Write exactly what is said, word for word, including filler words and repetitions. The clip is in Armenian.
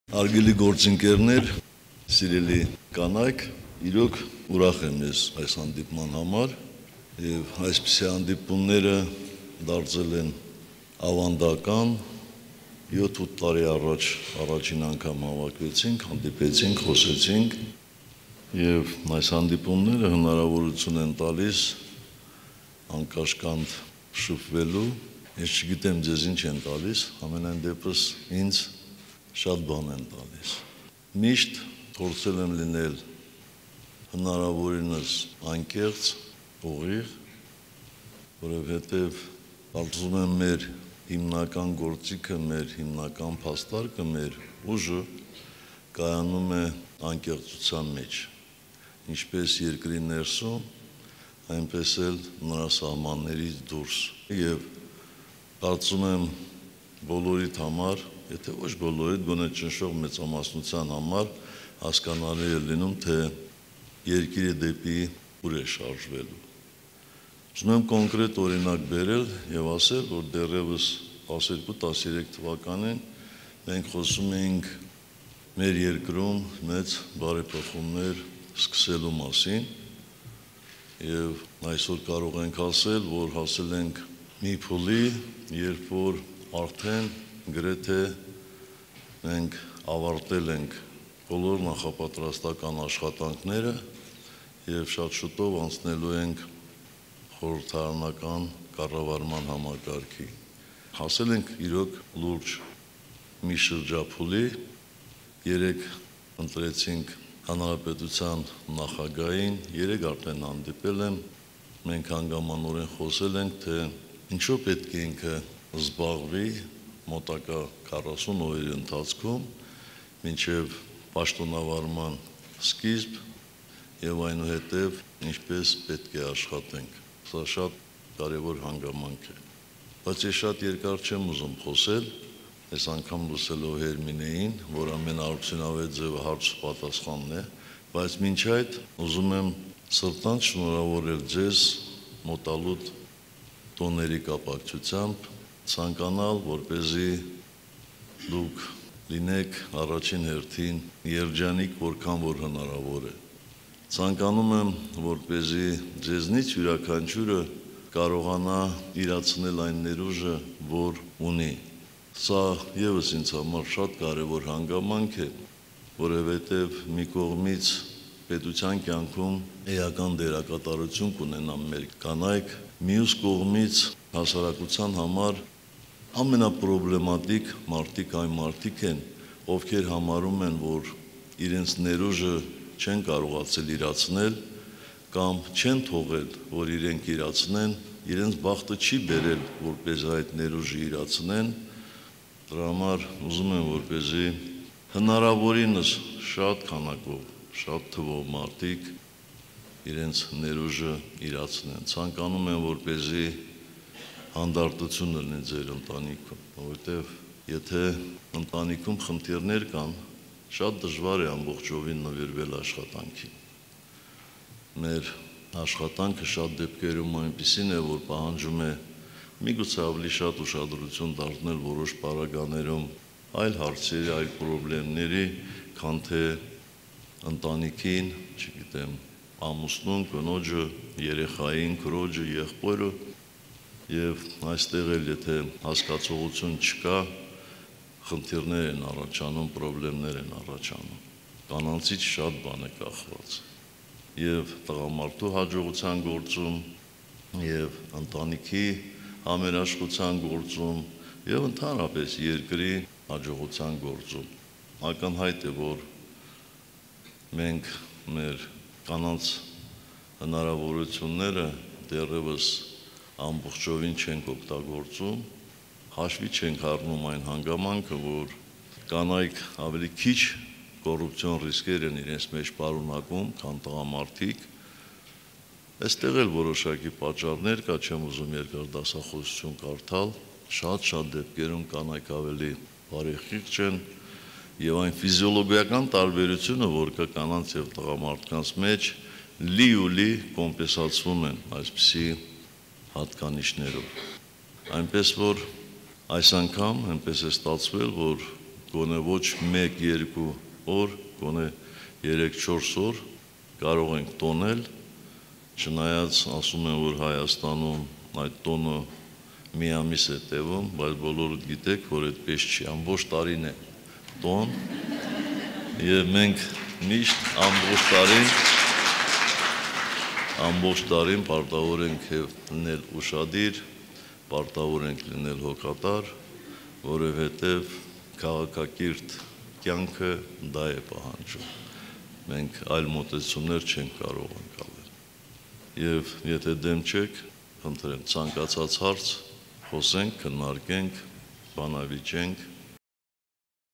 Արգելի գործընկերներ, սիրելի կանայք, իրոք ուրախ եմ ես այս հանդիպման համար եւ այսպիսի հանդիպումները դարձել են ավանդական յոթ-ութ տարի առաջ առաջին անգամ հավաքվեցինք, հանդիպեցինք, խոսեցինք եւ այս հանդիպումները հնարավորություն են տալիս անկաշկանդ շփվելու, ես չգիտեմ ձեզ ինչ են տալիս, ամենայն դեպս ինձ շատ բան են տալիս։ Միշտ փորձել եմ լինել հնարավորինս անկեղծ, ուղիղ, որովհետև կարծում եմ մեր հիմնական գործիքը, մեր հիմնական փաստարկը, մեր ուժը կայանում է անկեղծության մեջ, ինչպես երկրի ներսում, այնպես էլ նրա սահմաններից դուրս։ Եվ կարծում եմ բոլորիդ համար, եթե ոչ բոլորիդ, գոնե ճնշող մեծամասնության համար հասկանալի է լինում, թե երկիրը դեպի ուր է շարժվելու։ Ուզում եմ կոնկրետ օրինակ բերել եւ ասել, որ դեռևս տասներկու տասներեք թվականին մենք խոսում էինք մեր երկրում մեծ բարեփոխումներ սկսելու մասին եւ այսօր կարող ենք ասել, որ հասել ենք մի փուլի, երբ որ արդեն գրեթե մենք ավարտել ենք բոլոր նախապատրաստական աշխատանքները եւ շատ շուտով անցնելու ենք խորհրդարանական կառավարման համակարգի։ Հասել ենք իրոք լուրջ մի շրջափուլի, երեք ընտրեցինք հանրապետության նախագահին, երեք արդեն հանդիպել եմ, մենք հանգամանորեն խոսել ենք, թե ինչու պետք է ինքը զբաղվի մոտակա քառասուն օրերի ընթացքում մինչև պաշտոնավարման սկիզբ եւ այնուհետեւ ինչպես պետք է աշխատենք։ Սա շատ կարևոր հանգամանք է։ Բայց ես շատ երկար չեմ ուզում խոսել, այս անգամ լսելով Հերմինեին, որ ամենաարդյունավետ ձևը հարց ու պատասխանն է, բայց մինչ այդ ուզում եմ սրտանց շնորհավորել ձեզ մոտալուտ տոների կապակցությամբ, ցանկանալ, որպեսզի դուք լինեք առաջին հերթին երջանիկ, որքան որ հնարավոր է։ Ցանկանում եմ, որպեսզի ձեզնից յուրաքանչյուրը կարողանա իրացնել այն ներուժը, որ ունի։ Սա եւս ինձ համար շատ կարևոր հանգամանք է, որովհետեւ մի կողմից պետության կյանքում էական դերակատարություն կունենան մեր կանայք, մյուս կողմից հասարակության համար ամենապրոբլեմատիկ մարդիկ այն մարդիկ են, ովքեր համարում են, որ իրենց ներուժը չեն կարողացել իրացնել կամ չեն թողել, որ իրենք իրացնեն, իրենց բախտը չի բերել, որպես այդ ներուժը իրացնեն, դրա համար ուզում եմ, որպեսզի հնարավորինս շատ քանակով, շատ թվով մարդիկ իրենց ներուժը իրացնեն։ Ցանկանում եմ, որպեսզի հանդարտություն լինի ձեր ընտանիքում, որովհետև եթե ընտանիքում խնդիրներ կան, շատ դժվար է ամբողջովին նվիրվել աշխատանքին։ Մեր աշխատանքը շատ դեպքերում այնպիսին է, որ պահանջում է միգուցե ավելի շատ ուշադրություն դարձնել որոշ պարագաներում այլ հարցերի, այլ խնդիրների, քան թե ընտանիքին, չգիտեմ, ամուսնուն, կնոջը, երեխային, քրոջը, եղբորը եւ այստեղ էլ եթե հասկացողություն չկա, խնդիրներ են առաջանում, խնդիրներ են առաջանում։ Կանանցից շատ բան է կախված։ Եվ տղամարդու հաջողության գործում, եւ ընտանիքի համերաշխության գործում, եւ ընդհանրապես երկրի հաջողության գործում։ Ակնհայտ է, որ մենք մեր կանանց հնարավորությունները դեռևս ամբողջովին չենք օգտագործում, հաշվի չենք առնում այն հանգամանքը, որ կանայք ավելի քիչ կոռուպցիոն ռիսկեր են իրենց մեջ պարունակում, քան տղամարդիկ։ Այստեղ էլ որոշակի պատճառներ կա, չեմ ուզում երկար դասախոսություն կարդալ, շատ-շատ դեպքերում կանայք ավելի բարեխիղճ են եւ այն ֆիզիոլոգիական տարբերությունը, որ կա կանանց եւ տղամարդկանց մեջ, լի-ու-լի կոմպենսացվում են այսպիսի հատկանիշներով։ Այնպես որ այս անգամ այնպես է ստացվել, որ գոնե ոչ մեկ երկու օր, գոնե երեք չորս օր կարող ենք տոնել, չնայած ասում են, որ Հայաստանում այդ տոնը մի ամիս է տևում, բայց բոլորը գիտեք, որ այդպես չի, ամբողջ տարին է տոն, եւ մենք միշտ ամբողջ տարին ամբողջ տարին պարտավոր ենք լինել ուշադիր, պարտավոր ենք լինել հոգատար, որովհետև քաղաքակիրթ կյանքը դա է պահանջում։ Մենք այլ մոտեցումներ չենք կարող անցնել։ Եվ եթե դեմ չեք, խնդրեմ ցանկացած հարց խոսենք, քննարկենք, բանավիճենք